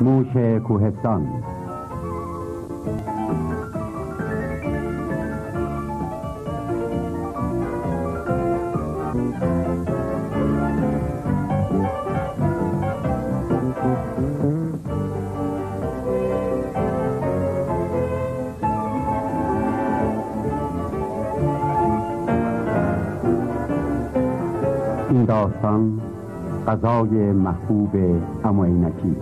موش کوهستان. این داستان غذای محبوب عمو عینکی.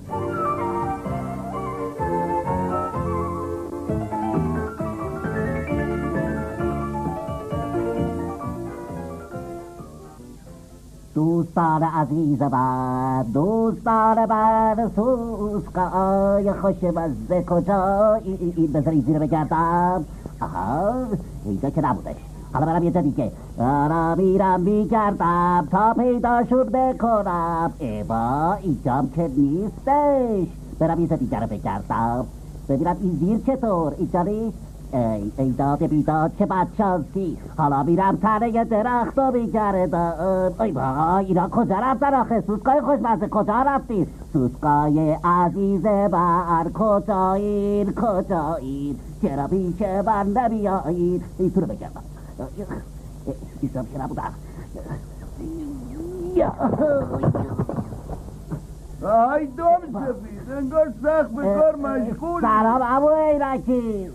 دوستان عزیز من، دوستان من، سوسکای خوشمزه کجایی؟ بذاری زیر بگردم. آها، اینجا که نبودش. حالا برم یه جا دیگه. آره میرم میگردم تا پیداشون بکنم. ایبا اینجام که نیستش. برم یه جا دیگه رو بگردم ببینم این زیر چطور. اینجا نیست. ای داد بیداد چه بدشانسی. حالا میرم تنه درخت و میگردم. ای با اینا کجا رفتن آخه؟ سوسکای خوشمزه کجا رفتی؟ سوسکای عزیز من کجایین کجایین؟ چرا پیش من نمیایین؟ این تو رو بگردم. ایسام که نبودم. ای دام سفید، انگار سخت به کار مشغول. سلام عمو عینکی.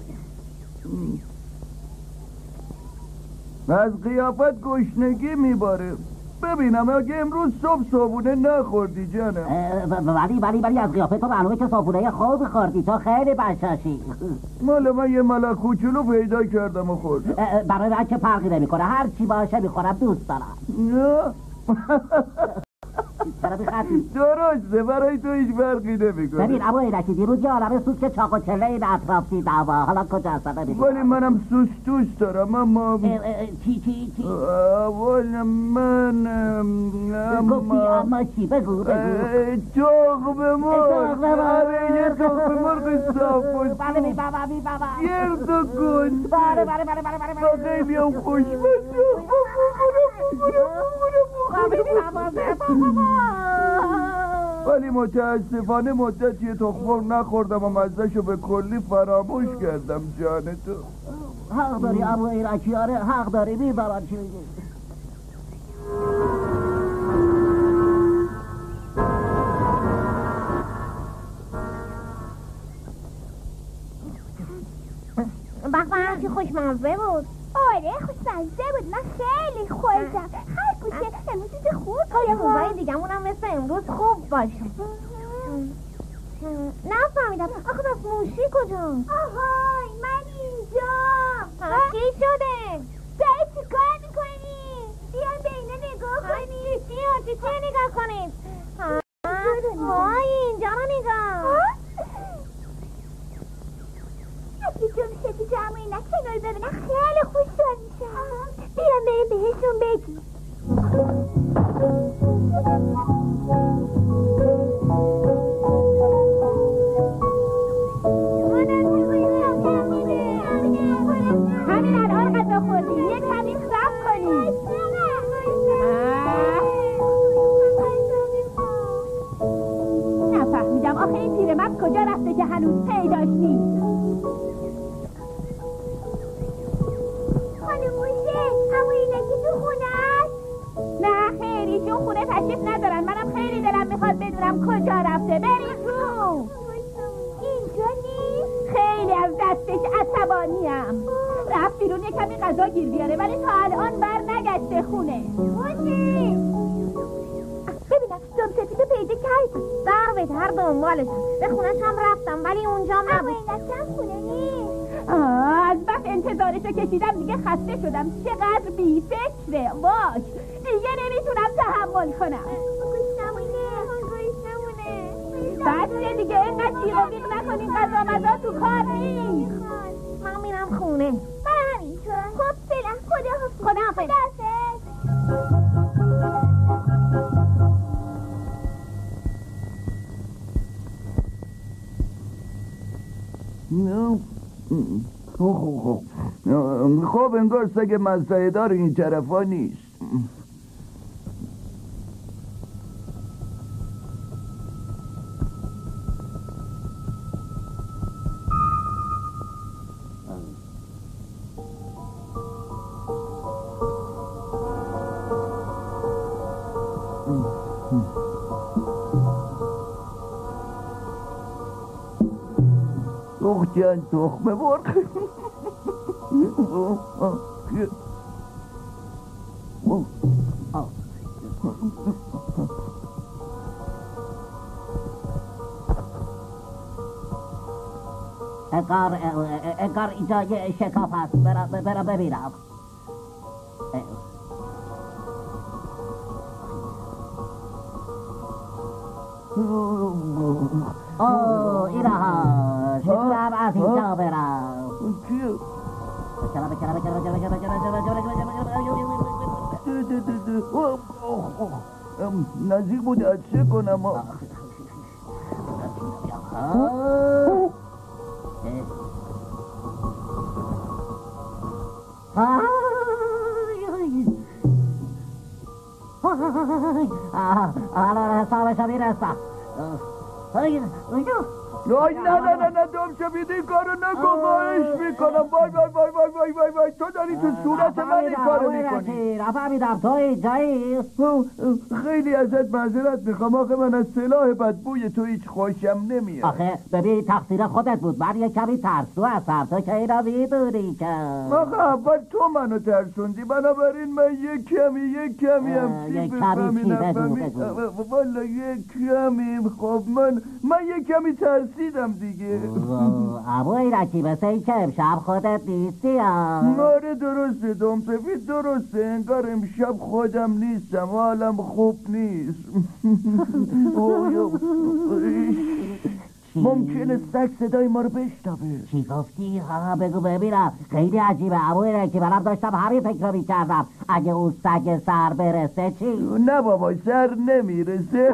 از قیافت گشنگی میباره. ببینم اگه امروز صبحونه نخوردی جانم. ولی از قیافه تو معلومه که صبحونه خوب خوردی. تو خیلی بشاشی. مال من یه ملک کوچولو پیدا کردم و خوردم. برای من که فرقی نمیکنه، هر چی باشه میخورم، دوست دارم. چرا میخندی؟ درسته، برای تو هیچ فرقی نمیکنه. ببین عمو عینکی، دیروز یه عالمه سوسک چاق و چله این اطراف دیدم. حالا کجا هستن نمیدونم. ولی منم سوس دوست دارم. اما چی؟ والا من گفتی اما چی؟ بگو تخم مرغ. آره یه تخم مرغ صاف بود. بله میبابا گرد و گند. بله با خیلی هم خوشمزه. ولی متاسفانه مدتی تخم مرغ نخوردم و مزهشو به کلی فراموش کردم جان تو. حق داری عمو عینکی. آره حق داری. میبارم چی میگی. بخبر چه خوشمزه بود. آره خوشمزه بود. من خیلی خوردم. هر گوشه امروز چیز خوب تا یه روزای دیگه‌مونم مثل امروز خوب باشه. نفهمیدم. آخه بس موشی کجا؟ آهای من اینجا. چی شده؟ داری چی کار میکنی؟ بیان به اینه نگاه کنی. چی نگاه کنید؟ وای اینجا رو نگاه. اگه جمشه تو جمعی نکنار ببینم خیلی خوشحال میشم. بیان بریم بهشون بگی. همین الان غذا خوردی. یه کمی صبر کنی. نفهمیدم آخه این پیرمرد کجا رفته که هنوز پیداش نیست. خانم موشه عمو عینکی تو خونه است؟ نه خیلی چون خونه تشریف ندارن. منم خیلی دلم میخواد بدونم کجا رفته. بریم تو. اینجا نیست؟ خیلی از دستش عصبانیم. رفت بیرون یه کمی غذا گیر بیاره ولی تا الان بر نگشته خونه. موشه ببینم دمسفیدو پیدا کردی؟ در به در دنبالشم. به خونش هم رفتم ولی اونجام نبود. عمو عینکی هم خونه نیست. از بس انتظارشو کشیدم دیگه خسته شدم. چقدر بی فکره. باش دیگه نمیتونم تحمل کنم. بس دیگه اینقدر جیغ و بیغ نکنین. غذا مزا تو کار نیست. من میرم خونه. من همینطور. خب فعلا خداحافظ. خب انگار سگ مزرعه دار این طرفا نیست. جان تخم مرغ. انگار اینجا یه شکاف هست. برم ببینم. اینها شکرم از اینجا برم. نزدیک بود از چه کنم. الان حسابش میرسم. نه دم شبیده این کارو نکن. خواهش میکنم. وای تو داری تو صورت من این کارو میکنی. نفهمیدم تو اینجایی. خیلی ازت معذرت میخوام. آخه من از سلاح بدبوی تو هیچ خوشم نمیاد. آخه ببین تقصیر خودت بود. من یه کمی ترسو هستم. تو که اینا میدونی که. آخه اول تو منو ترسوندی. بنابراین من یک کمی هم چی بفهمی. والا یک کمی. خب من یک کمی ترسیدم دیگه. اما ایرکی مثل این که امشب خودت نیستی. آره درسته دم سفید درسته. انگار امشب خودم نیستم. حالم خوب نیست. ممکنه سگ صدای ما رو بشنوه. چی گفتی؟ بگو ببینم. خیلی عجیبه. اما ایرکی منم داشتم همین فکر رو میکردم. اگه اون سگ سر برسه چی؟ نه بابا سر نمیرسه.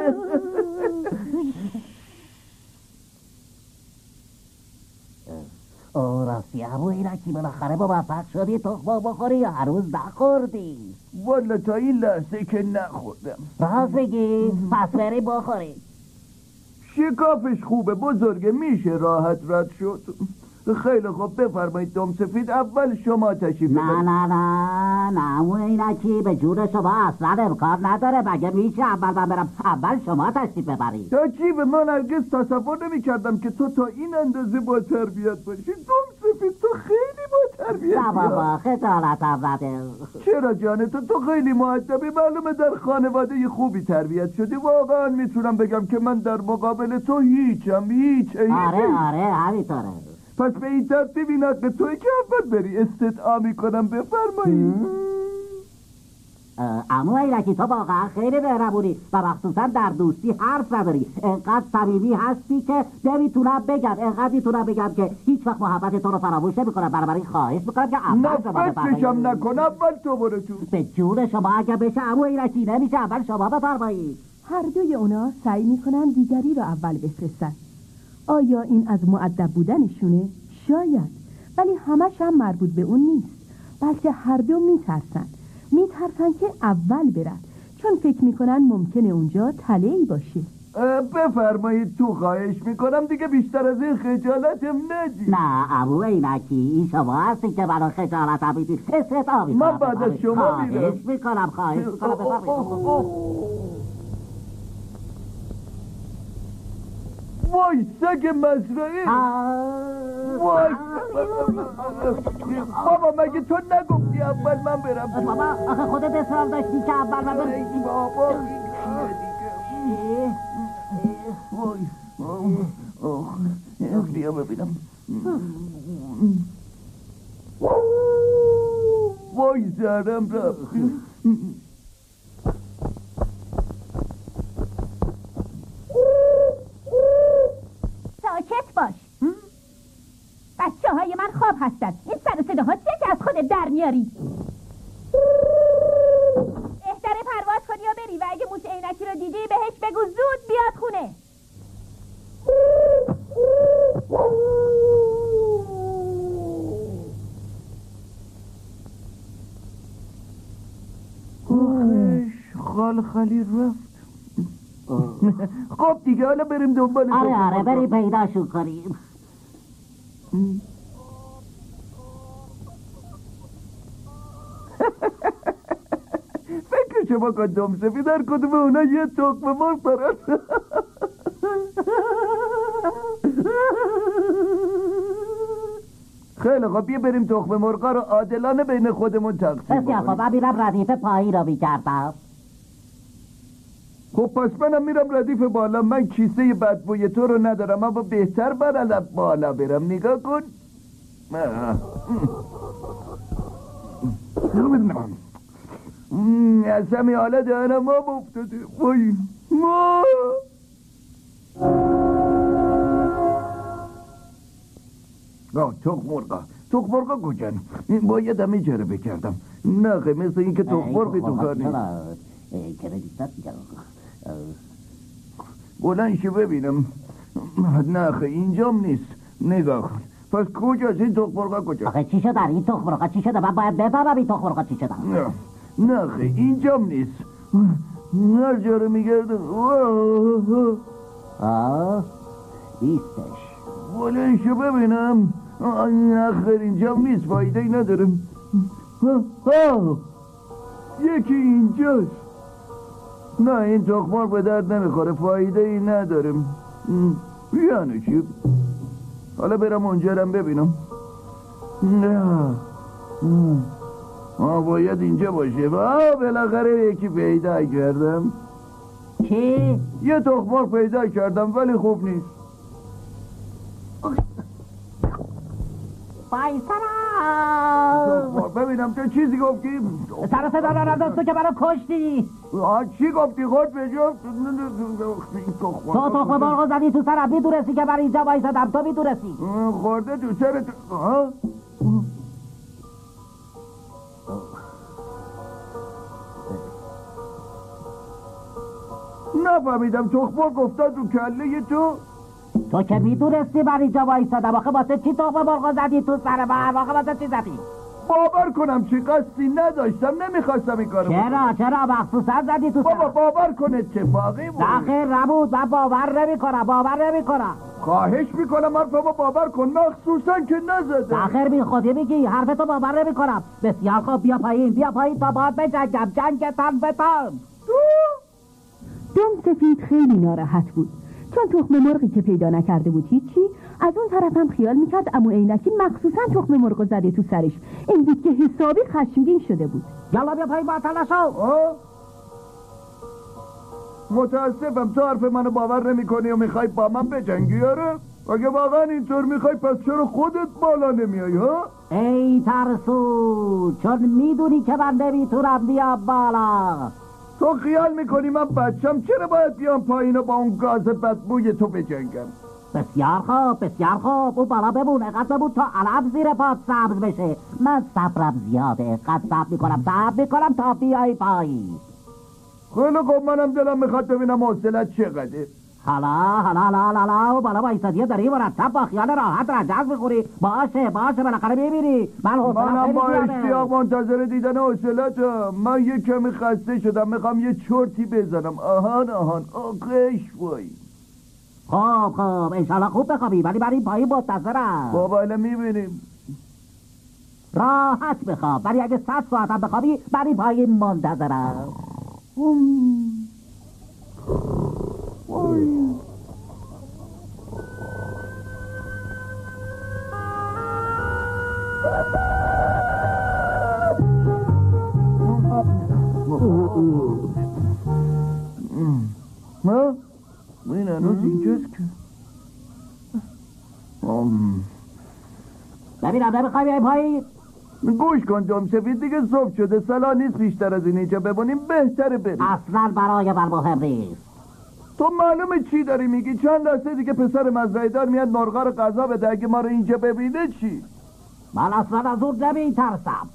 راستی همون ایرکی بالاخره موفق شدی تخم بخوری یا هنوز نخوردی؟ والا تا این لحظه که نخوردم. راست بگی؟ پس بریم بخوری. شکافش خوبه بزرگه. میشه راحت رد شد. خیلی خوب بفرمایید دم سفید. اول شما تشریف ببرید. نه اون اینکی به جون شما اصلا امکان نداره. مگه میشه اول من برم؟ اول شما تشریف ببرید. تا چی؟ به من هرگز تصور نمی کردم که تو تا این اندازه با تربیت باشی. دم سفید تو خیلی با تربیت. نه بابا خجالتم بده. چرا جانه تو خیلی مؤدبی. معلومه در خانواده خوبی تربیت شدی. واقعا میتونم بگم که من در مقابل تو هیچم. آره همینطوره. پس به این ترتیب این حق توی که اول بری استدعا میکنم. بفرمایی. اما ایرکی تو واقعا خیلی مهربونی و مخصوصا در دوستی حرف نداری. انقدر صمیمی هستی که نمیتونم بگم. انقدر میتونم بگم که هیچ وقت محبت تو رو فراموش نمیکنم. بنابراین خواهش میکنم که اول شما بفرمایید. نفسشم نکن. اول تو برو تو. به جون شما اگه بشه اما ایرکی نمیشه اول شما بفرمایید. هر دوی اونا سعی میکنن دیگری رو اول بفرستن. آیا این از مؤدب بودنشونه؟ شاید. ولی همش هم مربوط به اون نیست. بلکه هر دو میترسن که اول برن، چون فکر میکنن ممکنه اونجا تله‌ای باشه. بفرمایید تو. خواهش میکنم دیگه بیشتر از این خجالتم ندید. نه عمو عینکی این شما هستی که منو خجالتم میدید. استدعا میکنم. من بعد از شما میرم. خواهش میکنم بفرمایید. وای سگ مزرعه. وای بابا مگه تو نگفتی اول من برم؟ بابا آخه خودت اصرار داشتی که اول من برم. بابا وای بیا ببینم. وای زرم رفت. ساکت باش. بچه های من خواب هستن. این سر و صداها چیه که از خودت در میاری؟ بهتره پرواز کنی و بری و اگه موش عینکی رو دیدی بهش بگو زود بیاد خونه. خال خالی رفت. خب دیگه حالا بریم دنبال. آره بریم پیداشون کنیم. فکر چه با دم سفید در کدوم اونا یه تخم مرغ دارن. خیلی خب بیا بریم تخم مرغا رو عادلانه بین خودمون تقسیم کنیم. بسیار خب من میرم ردیف پایین رو میگردم. خب پس منم میرم ردیف بالا. من کیسه بدبوی تو رو ندارم اما بهتر برم بالا برم. نگاه کن. از همین حالا دهنم ما افتاده. وای ما تخم مرغا کجان؟ باید هم ایجاره بکردم. نخه مثل این که تخم مرغی تو کار نیست. بلند شو ببینم. نخه اینجام نیست. نگاه کن. پس کجاست این تخم مرغا کجا؟ آخه چی شده این تخم مرغا چی شده؟ من باید بفهمم این تخم مرغا چی شده. نخه اینجام نیست. هر جا رو میگردم. نیستش. بلند شو ببینم. نخه اینجام نیست. فایده ای ندارم. یکی اینجاست. نه این تخم مرغ به درد نمیخوره. فایده ای ندارم. یعنی چی؟ حالا برم اونجا رم ببینم. نه باید اینجا باشه. بالاخره یکی پیدا کردم. چی؟ یه تخم مرغ پیدا کردم ولی خوب نیست. بای سرم ببینم تو چیزی گفتی؟ سر صدا نداد تو که برای کشتی. چی گفتی خود به جا؟ تو تخم مرغ زدی تو سرم. میدونستی که من اینجا وایسادم. تو میدونستی خورده تو سرت. نفهمیدم. تخم مرغ افتاد رو کله تو که میدونستی من اینجا وایسادم. آخه واسه چی تخم مرغ زدی تو سر من؟ آخه واسه چی زدی؟ باور کنم چی قصدی نداشتم. نمیخواستم این کارو بکنم. چرا مخصوصا زدی تو سر؟ بابا باور کن اتفاقی بود. خیر نبود. من باور نمیکنم. خواهش میکنم حرفمو باور کن. مخصوصا که نزده. خیر بی خودی میگی. حرفتو باور نمیکنم. بسیار خوب بیا پایین تا باید بجنگم. جنگتن بتن. دم سفید خیلی ناراحت بود چون تخم مرغی که پیدا نکرده بود هیچی. از اون طرف هم خیال میکرد عمو عینکی مخصوصا تخم مرغ زده تو سرش. این بود که حسابی خشمگین شده بود. یالا بیا پایین با تلاشو. متاسفم تو حرف منو باور نمیکنی و میخوای با من بجنگی. آره اگه واقعا اینطور میخوای پس چرا خودت بالا نمیای؟ ای ترسو چون میدونی که من نمیتونم بیام بالا. تو خیال میکنی من بچم؟ چرا باید بیام پایین و با اون گاز بدبوی تو بجنگم؟ بسیار خوب اون بالا بمون. اقدر بمون تا علم زیر پات سبز بشه. من صبرم زیاده. قد صبر میکنم تا بیای پایین. خیلی خب منم دلم میخواد ببینم حوصله‌ت چقدره. حالا بالا وایسادی داری مرتب با خیال راحت رجز میخوری. باشه بالاخره میبینی منم با اشتیاق منتظر دیدن حوصله‌تم. من یه کمی خسته شدم. میخوام یه چرتی بزنم. آهان آقش وای. خب انشالله خوب بخوابی ولی برای پایین منتظرم. بابا الان میبینیم. راحت بخواب ولی اگه 100 ساعت هم بخوابی برای پایین منتظرم. این هنوز اینجاست که ببینم نمیخوای بیای پایین. گوش کن دم سفید دیگه صبح شده. صلاح نیست بیشتر از این اینجا بمونیم. بهتره بریم. اصلا برای من مهم نیست. تو معلومه چی داری میگی؟ چند لحظه دیگه پسر مزرعه دار میاد مرغا رو غذا بده. اگه ما رو اینجا ببینه چی؟ من اصلا از اون نمیترسم.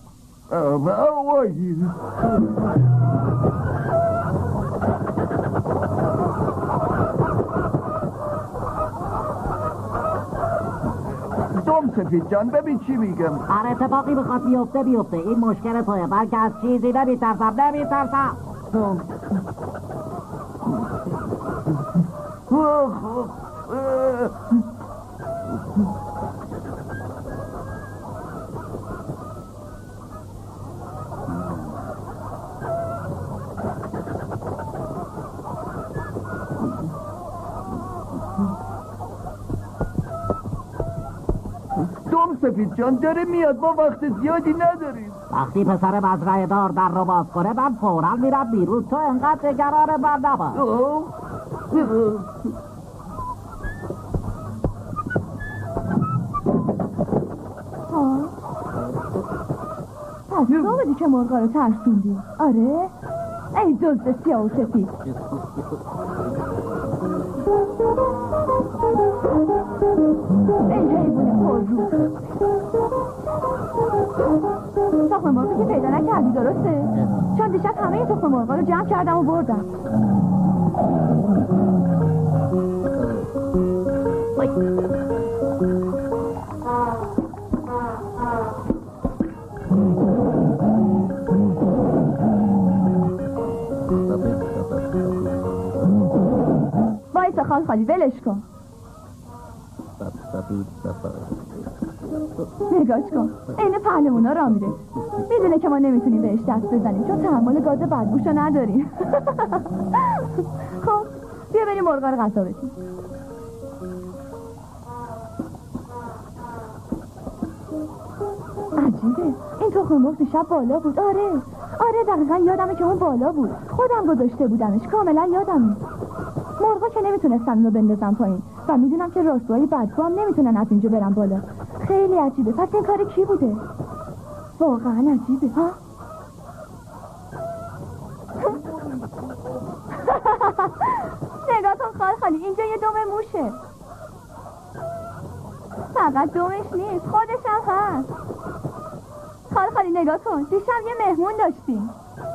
دم سفید جان ببین چی میگم. هر اتفاقی بخواد بیفته. این مشکل توه. من که از چیزی نمیترسم. سفید جان داره میاد، ما وقت زیادی نداریم. وقتی پسر مزرعه دار در رو باز کنه من فوراً میرم بیرون، تو انقدر نگران من نباش. پس تو بودی که مرغا رو ترسوندی؟ آره؟ ای دزد سیاه و سفید. ای حیوان پررو. تخم مرغی که پیدا نکردی درسته؟ چون دیشب همه تخم مرغا رو جمع کردم و بردم. وایسا خالی ولش کن. نگاش کن اینه پهلمونا را میره، میدونه که ما نمیتونیم بهش دست بزنیم چون تحمل گاز بدبوشو نداریم. خب بیا بریم مرغا رو غذا بدیم. عجیبه این تخم مرغ دیشب بالا بود. آره دقیقا یادمه که اون بالا بود، خودم گذاشته بودمش، کاملا یادمه. مرغا که نمیتونستن اونو بندازن پایین و میدونم که راستوهای بدبو هم نمیتونن از اینجا برن بالا. خیلی عجیبه. پس این کار کی بوده؟ واقعا عجیبه. ها نگاه کن خالی اینجا یه دم موشه. فقط دمش نیست خودش هم هست. خالی نگاه کن دیشب یه مهمون داشتیم.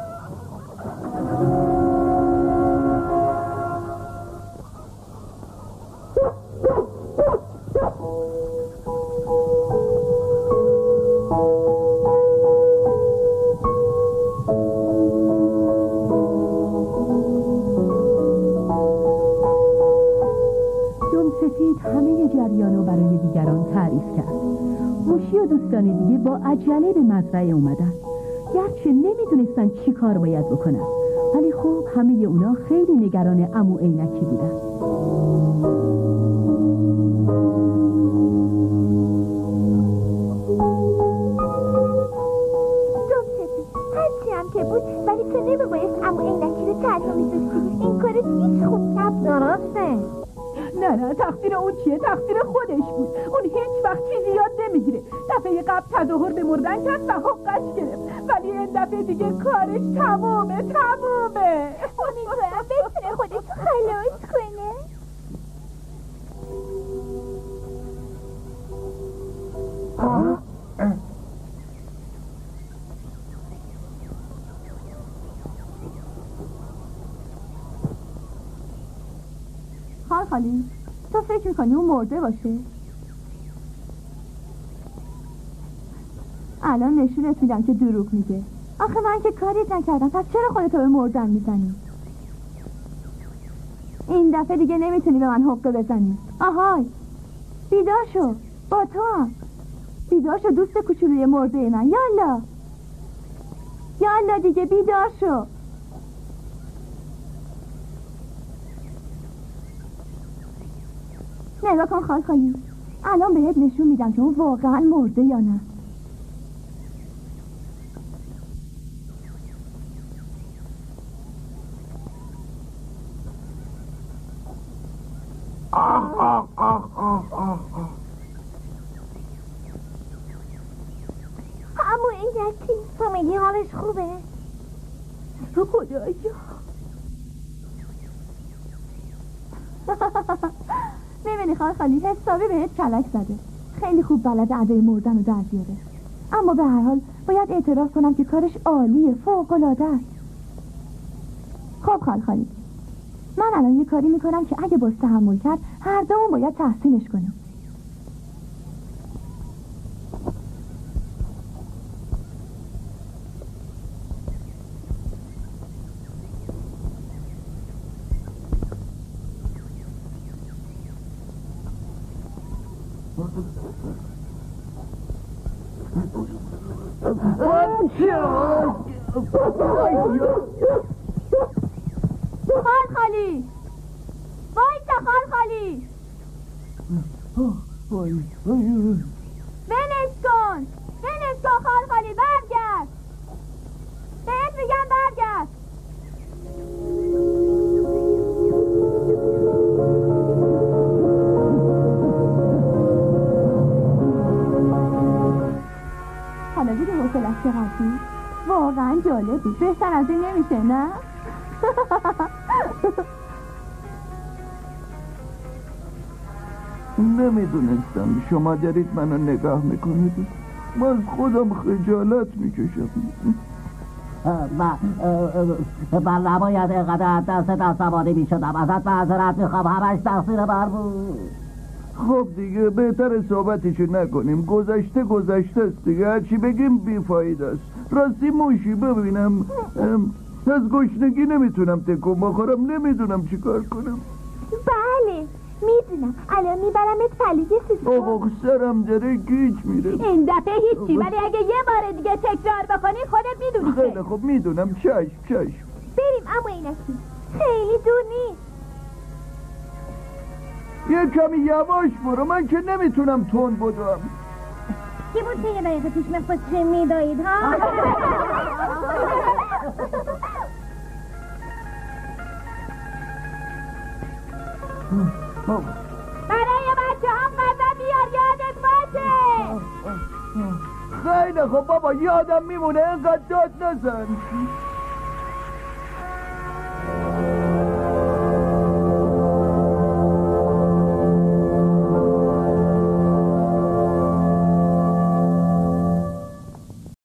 همه جریانو برای دیگران تعریف کرد. موشی و دوستان دیگه با عجله به مزرعه اومدن، گرچه نمیدونستن چی کار باید بکنن، ولی خب همه اونا خیلی نگران عمو عینکی بودن. هرچی هم که بود ولی تو نمیبایست عمو عینکی رو تنها میذاشتی. این کارت هیچ خوب نبود. درسته؟ نه تقصیر اون چیه؟ تقصیر خودش بود. اون هیچ وقت چیزی یاد نمیگیره. دفعه قبل تظاهر به مردن کرد و حقش گرفت، ولی این دفعه دیگه کارش تمومه. امیدوارم بتونه خودش خلاص کنه. خالی تو فکر میکنی اون مرده باشه؟ الان نشونت میدم که دروغ میگه. آخه من که کاری نکردم، پس چرا خودتو به مردن میزنی؟ این دفعه دیگه نمیتونی به من حقه بزنی. آهای بیدار شو، با تو هم بیدار شو دوست کوچولوی مرده من. یالا دیگه بیدار شو. نگاه کن خالی الان بهت نشون میدم که اون واقعا مرده یا نه. عمو عینکی فامیلی حالش خوبه؟ خدایا میبینی خالی حسابی بهت کلک زده. خیلی خوب بلد ادای مردن رو در بیاره، اما به هر حال باید اعتراف کنم که کارش عالیه، فوق‌العاده است. خب خالی من الان یه کاری میکنم که اگه باز تحمل کرد هر دومون باید تحسینش کنیم. خالی وایسا خالی ولش تو خالخالی برگرد. بهت میگم برگرد. حالا دیگه حوصله‌اش چقدر بود؟ واقعا جالب بود. بهتر از این نمیشه نه؟ نمیدونستم شما دارید منو نگاه میکنید. من خودم خجالت میکشم. من نباید اینقدر دست عصبانی میشدم. ازت معذرت میخوام. همش تقصیر من بود. خب دیگه بهتر صحبتشو نکنیم. گذشته است دیگه. هرچی بگیم بیفایده است. راستی موشی ببینم از گشنگی نمیتونم تکون بخورم. نمیدونم چی کار کنم. بله میدونم. الان میبرمت پلیگ سیستم. آقا سرم داره گیج میره. این دفعه هیچی، ولی اگه یه بار دیگه تکرار بکنی خودت میدونی. خیلی خب میدونم. چشم بریم اما اینکی خیلی دور نیست. یه کمی یواش برو. من که نمیتونم تون بدوم. کی بود که یه دقیقه پیش مخصوصی میدایید ها؟ برای بچه هم غذا بیار یادت باشه. خیلی خب بابا یادم میمونه. اینقدر داد نزن.